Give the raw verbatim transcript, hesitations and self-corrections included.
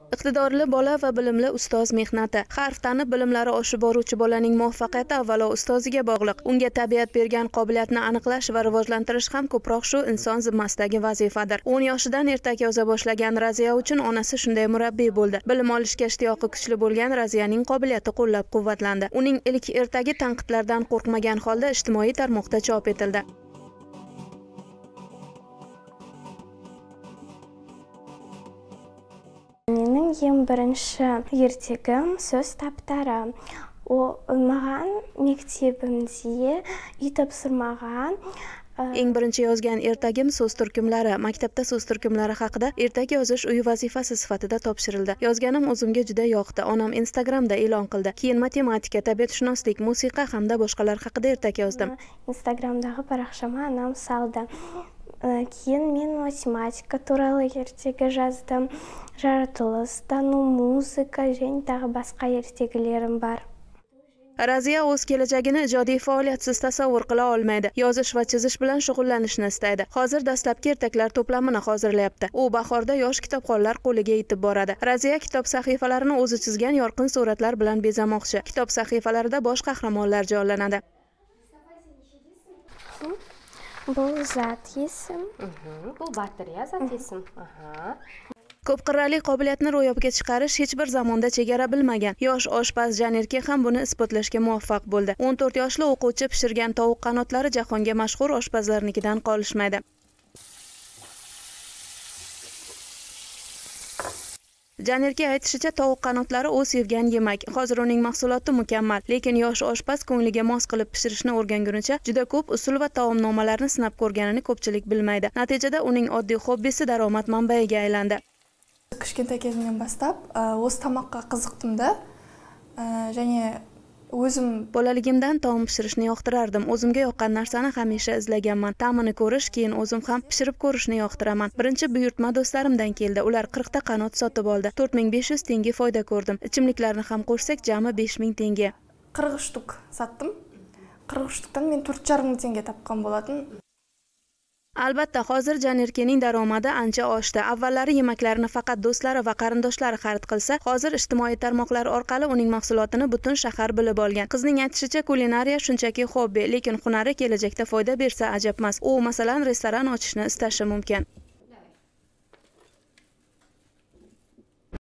Iqtidorli bola va bilimli ustoz mehnati. Harf tanib bilimlari oshib boruvchi bolaning muvaffaqiyati avvalo ustoziga bog'liq. Unga tabiat bergan qobiliyatni aniqlash va rivojlantirish ham ko'proq shu inson zimmasidagi vazifadir. o'n yoshidan ertak yoza boshlagan Raziya uchun onasi shunday murabbiy bo'ldi. Bilim olishga ishtiyoqi kuchli bo'lgan Raziyaning qobiliyati qo'llab-quvvatlandi. Uning ilk ertagi tanqidlardan qo'rqmagan holda ijtimoiy tarmoqda chop etildi. Mening eng birinchi ertagim so'z daftari. U mаған mektebimda uy topshirmagan. Eng birinchi yozgan ertagim so'z turkumlari. Maktabda so'z turkumlari haqida ertak yozish uy vazifasi sifatida topshirildi. Yozganim o'zimga juda yoqdi. Onam Instagramda e'lon qildi. Keyin matematika, tabiatshunoslik, musiqa hamda boshqalar haqida ertak yozdim. Instagramdagi paraqshamni onam soldi. Keyin men matematika turali ertaga yozdim. Жаратылыс, тану, muzika, және tag'i boshqa ertakalarim bor. Raziya o'z kelajagini ijodiy faoliyatsiz tasavvur qila olmaydi. Yozish va chizish bilan shug'ullanishni istaydi. Hozir dastlabki ertaklar to'plamini hozirlayapti. U bahorda yosh kitobxonlar qo'liga yetib boradi. Raziya kitob sahifalarini o'zi chizgan yorqin suratlar bilan bezamoqchi. Kitob sahifalarida bosh qahramonlar jonlanadi. Bu zat yesim. Bu bateriya zat yesim. Ko'p qirrali qobiliyatni ro'yobga chiqarish hech bir zamonda chegara bilmagan. Yosh oshpaz Janerke ham buni isbotlashga muvaffaq bo'ldi. o'n to'rt yoshli o'quvchi pishirgan tovuq qanotlari jahonga mashhur oshpazlarnikidan qolishmaydi. Janerke aytishicha, tovuq qanotlari u sevgan yemak. Hozir uning mahsuloti mukammal, lekin yosh oshpaz ko'ngliga mos qilib pishirishni o'rgangunicha juda ko'p usul va taomnomalarni sinab ko'rganini ko'pchilik bilmaydi. Natijada uning oddiy hobbisi daromad manbaiga aylandi. Kichkintoy kezimdan boshlab o'z tamoqqa qiziqdim-da, және o'zim bolaligimdan taom pishirishni yoqtirardim. O'zimga yoqqan narsani hamisha izlaganman. Ta'mini ko'rish, keyin o'zim ham pishirib ko'rishni yoqtiraman. Birinchi buyurtma do'stlarimdan keldi. Ular qirq ta qanot sotib oldi. to'rt ming besh yuz tenge foyda ko'rdim. Ichimliklarni ham qo'shsak, jami besh ming tenge. qirq shtuk sotdim. qirq shtukdan men to'rt yarim ming tenge topgan bo'ladim. Albatta, hozir Janerkening daromadi ancha oshdi. Avvallari yemaklarni faqat do'stlari va qarindoshlari xarid qilsa, hozir ijtimoiy tarmoqlar orqali uning mahsulotini butun shahar bilib olgan. Qizning aytishicha, kulinariya shunchaki hobbi, lekin hunari kelajakda foyda bersa ajabmas. U masalan restoran ochishni istashi mumkin.